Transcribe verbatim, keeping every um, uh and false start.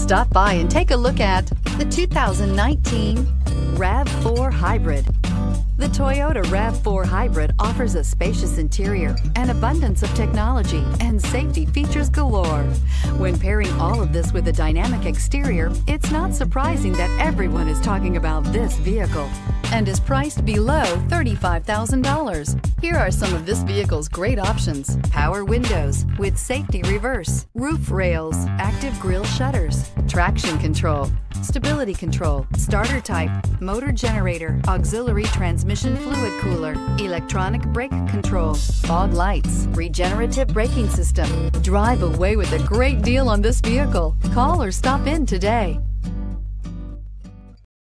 Stop by and take a look at the two thousand nineteen RAV four Hybrid. The Toyota RAV four Hybrid offers a spacious interior, an abundance of technology, and safety features galore. When pairing all of this with a dynamic exterior, it's not surprising that everyone is talking about this vehicle and is priced below thirty-five thousand dollars. Here are some of this vehicle's great options: power windows with safety reverse, roof rails, active grille shutters, traction control, stability control, starter type, motor generator, auxiliary transmission fluid cooler, electronic brake control, fog lights, regenerative braking system. Drive away with a great deal on this vehicle. Call or stop in today.